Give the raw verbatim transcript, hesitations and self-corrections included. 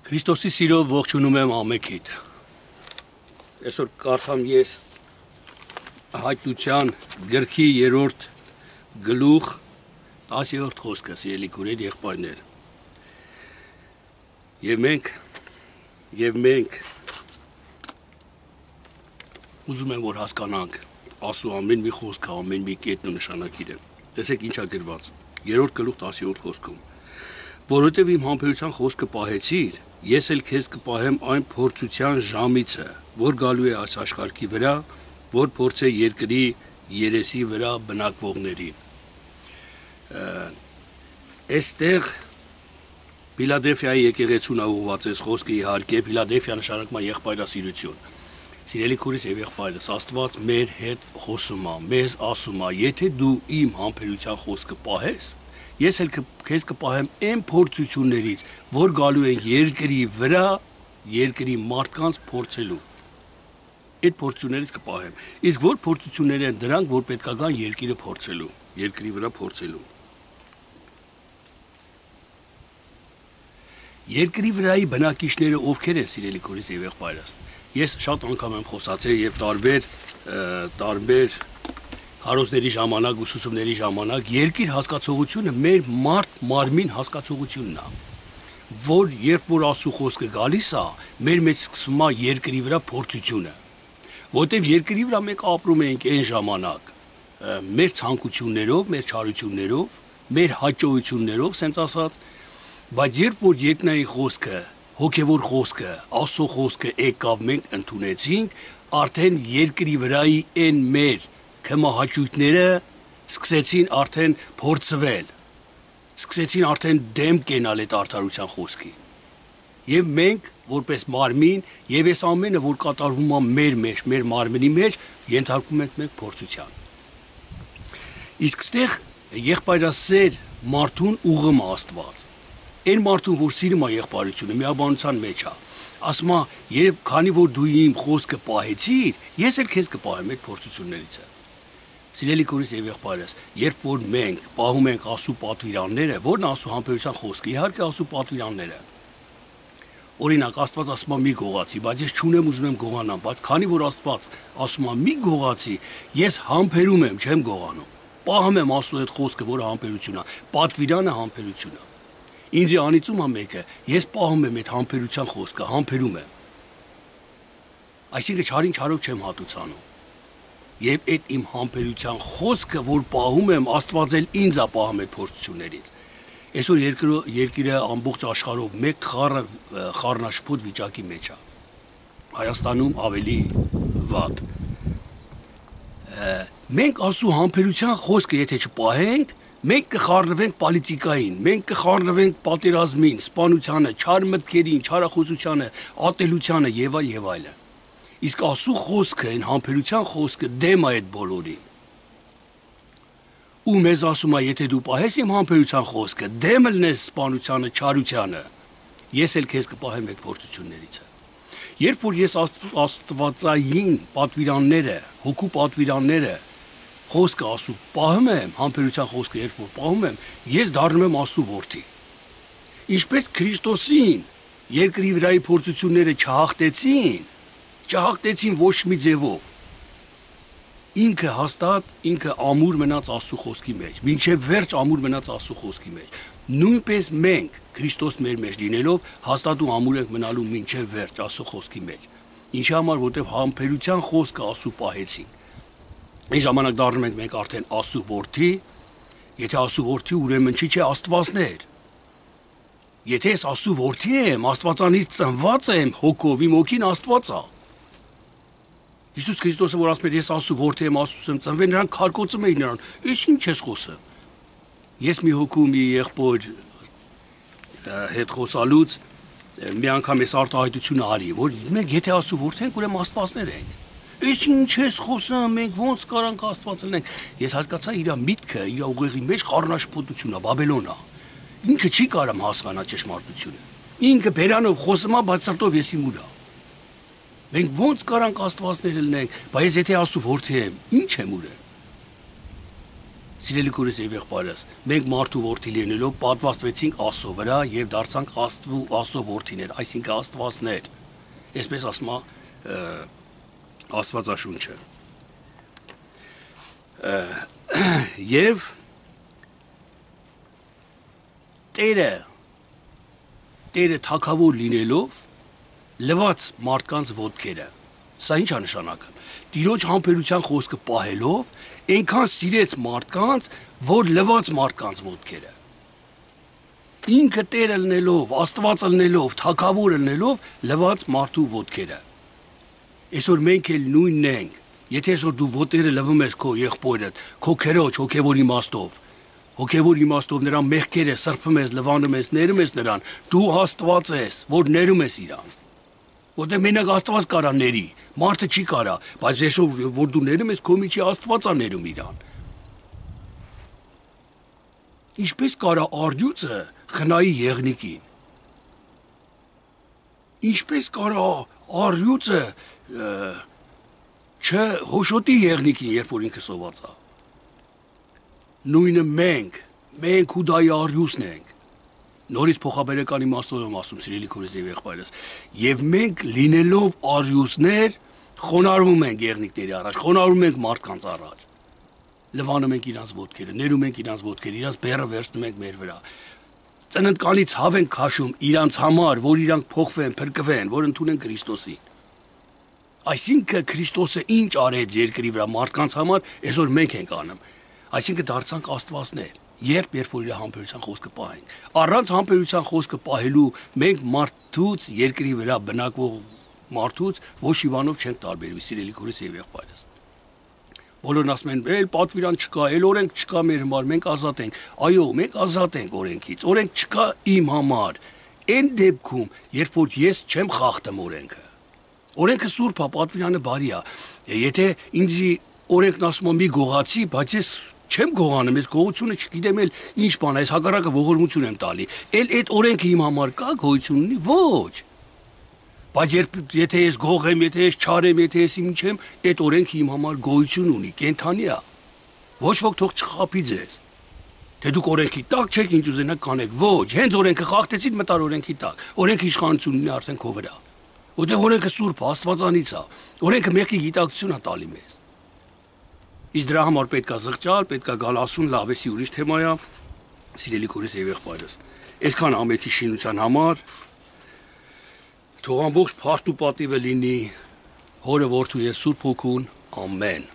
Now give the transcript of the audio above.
Քրիստոսի սիրով ողջունում եմ ամենքիդ։ Այսօր կարդամ ես հայտնության գրքի երրորդ գլուխ տասերորդ խոսքը, սիրելի քուրեր, եղբայրներ։ Եվ մենք, եւ մենք ուզում եմ որ հասկանանք ասու ամեն մի խոսքը, ամեն մի կետն ու նշանակիրը։ Տեսեք ինչա գրված։ Երրորդ գլուխ տասերորդ խոսքում։ Որովհետև իմ համբերության խոսքը պահեցիր, ես էլ քեզ կպահեմ այն փորձության ժամիցը, որ գալու է այս աշխարհի վրա, որ փորձե երկրի երեսի վրա բնակվողներին։ Այստեղ Փիլադելֆիայի եկեղեցուն ուղղված է խոսքը, իհարկե, Փիլադելֆիա նշանակում է եղբայրասիրություն։ Սիրելի քուրիս եւ եղբայրս, Աստված մեր հետ խոսում է, մեզ ասում է, եթե դու իմ համբերության խոսքը պահես, ես էլ քեզ կպահեմ այն փորձություններից, որ գալու են երկրի վրա, երկրի մարդկանց փորձելու։ Այդ փորձություններից կպահեմ։ Իսկ որ փորձություններ են դրանք, որ պետք է գան երկիրը փորձելու, երկրի վրա փորձելու։ Երկրի վրայի բնակիչները ովքեր են, սիրելի քուրիս եւ եղբայրս։ Ես շատ անգամ եմ խոսացել եւ տարբեր տարբեր Քարոզների ժամանակ, ուսուցումների ժամանակ երկիր հասկացողությունը մեր մարդ մարմին հասկացողությունն է, որ երբ որ ասու խոսքը գալիս է, մեր մեջ սկսվում է երկրի վրա փորձությունը, որտեղ երկրի վրա մենք ապրում ենք այն ժամանակ մեր ցանկություններով, մեր չարություններով, մեր հաճոյություններով, ասենց ասած, բայց երբ որ երկնային խոսքը, հոգևոր խոսքը, ասո խոսքը եկավ, մենք ընդունեցինք, արդեն երկրի վրայի այն մեր քմահաճույքները սկսեցին արդեն փորձվել, սկսեցին արդեն դեմ կենալ այդ արդարության խոսքի։ Եվ մենք, որպես մարմին, եւ այս ամենը, որ կատարվում է մեր մեջ, մեր մարմնի մեջ, ենթարկվում ենք մենք փորձության։ Իսկ ստեղ եղբայրասեր մարդուն ուղղում է Աստված։ Այն մարդուն, որ սիրում է եղբայրությունը, միաբանության մեջ է, ասում է, երբ քանի որ դու իմ խոսքը պահեցիր, ես էլ քեզ կպահեմ այդ փորձություններից։ Սիրելի քուրիս եւ եղբայրս, երբ որ մենք պահում ենք ասու պատվիրանները, որն ասու համբերության խոսքը, իհարկե ասու պատվիրանները։ Օրինակ, Աստված ասում է մի գողացի, բայց ես չունեմ ուզում եմ գողանամ, բայց քանի որ Աստված ասում է մի գողացի, ես համբերում եմ, չեմ գողանում։ Պահում եմ ասու այդ խոսքը, որը համբերություն է, պատվիրանը համբերություն է։ Ինձ անիծում է մեկը, ես պահում եմ այդ համբերության խոսքը, համբերում եմ։ Այսինքն չարին չարով չեմ հատուցանում։ Եվ այդ իմ համբերության խոսքը, որ պահում եմ, Աստված էլ ինձ է պահում այդ փորձություններից։ Այսօր երկիրը ամբողջ աշխարհով մեկ խառնաշփոթ վիճակի մեջ է։ Հայաստանում ավելի վատ։ Մենք ասու համբերության խոսքը եթե չպահենք, մենք կխառնվենք պոլիտիկային, մենք կխառնվենք պատերազմին, սպանությանը, չար մտքերին, չարախոսությանը, ատելությանը եւ այլ եւ այլն։ Իսկ ասու խոսքը, այն համբերության խոսքը դեմ է այդ բոլորին։ Ու մեզ ասում է, եթե դու պահես իմ համբերության խոսքը, դեմ լնես սպանությանը, չարությանը, ես էլ քեզ կպահեմ այդ փորձություններից։ Երբ որ ես աստվածային պատվիրանները, հոգու պատվիրանները, խոսքը ասու պահում եմ, համբերության խոսքը երբ որ պահում եմ, ես դառնում եմ ասու որդի։ Ինչպես Քրիստոսին երկրի վրայի փորձությունները չհաղթեցին, չհաղթեցին ոչ մի ձևով։ Ինքը հաստատ, ինքը ամուր մնաց ասու խոսքի մեջ, մինչև վերջ ամուր մնաց ասու խոսքի մեջ։ Նույնպես մենք, Քրիստոս մեր մեջ լինելով, հաստատ ու ամուր ենք մնալու մինչև վերջ ասու խոսքի մեջ։ Ինչի համար, որտեղ համբերության խոսքը ասու պահեցինք։ Այն ժամանակ դառնում ենք մենք արդեն ասու որդի, եթե ասու որդի, ուրեմն չի չէ Աստվածներ։ Եթե ես ասու որդի եմ, Աստվածանից ծնված եմ, հոգով, իմ հոգին Աստված է։ Հիսուս Քրիստոսը, որ ասում էր, ես ասու որդի եմ, Աստծուց եմ ծնվել, նրանք քարկոծում էին նրան, «Ես ինչ ես խոսում»։ Ես մի հոգու մի եղբոր հետ խոսալուց մի անգամ ես արտահայտությունը արի, որ մենք եթե ասու որդի ենք, ուրեմն Աստվածներ ենք։ Ես ինչ ես խոսում, մենք ոնց կարանք Աստված լինենք։ Ես հասկացա իր միտքը, իր ուղեղի մեջ խառնաշփոթություն է, Բաբելոն է։ Ինքը չի կարամ հասկանալ ճշմարտությունը։ Ինքը բերանով խոսում է, բայց սրտով եսի մուր է։ Մենք ոնց կարանք Աստվածներ լինենք, բայց եթե ասու որդի եմ, ինչ եմ ուրեմն։ Սիրելի քույրս եւ եղբայրս, մենք մարդու որդի լինելով պատվաստվեցինք Աստծո վրա եւ դարձանք Աստծո Աստծո որդիներ, այսինքն աստվածներ։ Այսպես ասում է Աստվածաշունչը։ Եվ Տերը Տերը թագավոր լինելով լվաց մարդկանց ոտքերը։ Սա ինչ է նշանակում։ Տիրոջ համբերության խոսքը պահելով, այնքան սիրեց մարդկանց, որ լվաց մարդկանց ոտքերը։ Ինքը Տերը լինելով, Աստվածը լինելով, թագավորը լինելով, լվաց մարդու ոտքերը։ Այսօր մենք էլ նույնն ենք։ Եթե այսօր դու ոտերը լվում ես քո եղբորդ, քո քերոջ հոգևոր իմաստով, հոգևոր իմաստով նրա մեղքերը սրբում ես, լվանում ես, ներում ես նրան, դու Աստված ես, որ ներում ես իրան։ Որտեղ մենակ Աստված կարա ների, մարդը չի կարա, բայց այսօր որ դու ներում ես, քո միջի Աստված է ներում իրան։ Ինչպես կարա արդյուծը խնայի եղնիկին։ Ինչպես կարա արդյուծը չհոշոտի եղնիկին, երբ որ ինքը սոված է։ Նույնը մենք, մենք Հուդայի արդյունքն ենք։ Նորից փոխաբերական իմաստով եմ ասում, սիրելի քույրս եւ եղբայրս, եւ մենք լինելով արդյունքներ խոնարհվում ենք եղնիկների առաջ, խոնարհվում ենք մարդկանց առաջ։ Լվանում ենք իրանց ոտքերը, ներում ենք իրանց ոտքերը, իրանց բեռը վերցնում ենք մեր վրա։ Ծննդկանից հավ ենք քաշում իրանց համար, որ իրանք փոխվեն, փրկվեն, որ ընդունեն Քրիստոսին։ Այսինքն Քրիստոսը ինչ արեց երկրի վրա մարդկանց համար, այսօր մենք ենք անում։ Այսինքն դարձանք աստվածներ, երբ երբ որ իր համբերության խոսքը պահենք։ Առանց համբերության խոսքը պահելու մենք մարդուց երկրի վրա բնակվող մարդուց ոչ իվանով չենք տարբերվի, սիրելի քույրս եւ եղբայրս։ Բոլորն ասում են, «Էլ պատվիրան չկա, էլ օրենք չկա մեր համար, մենք ազատ ենք»։ Այո, մենք ազատ ենք օրենքից։ Օրենք չկա իմ համար։ Այն դեպքում, երբ որ ես չեմ խախտում օրենքը։ Օրենքը սուրբ է, պատվիրանը բարի է։ Եթե ինձ օրենքն ասում է մի գողացի, բայց ես չեմ գողանում, ես գողությունը չգիտեմ էլ ինչ բան է, ես հակառակը ողորմություն եմ տալի։ Էլ այդ օրենքը իմ համար կա գոյություն ունի, ոչ։ Բայց երբ եթե ես գող եմ, եթե ես չար եմ, եթե ես ինչ եմ, այդ օրենքը իմ համար գոյություն ունի, կենթանի է։ Ոչ ոք թող չխաբի ձեզ։ Թե դուք օրենքի տակ չեք ինչ ուզենաք կանեք, ոչ, հենց օրենքը խախտեցիք մտար օրենքի տակ։ Օրենքը իշխանություն ունի արդեն քո վրա։ Որտեղ օրենքը սուրբ է, աստվածանից է։ Օրենքը մեղքի գիտակցություն է տալի մեզ։ Իսկ դրա համար պետք է զղջալ, պետք է գալ ասուն, լավ էսի ուրիշ թեմա է, սիրելի քույրս եւ եղբայրս։ Այսքան ամենքի շինության համար թող ամբողջ փառք ու պատիվը լինի Հորը, Որդու եւ Սուրբ Հոգուն, ամեն։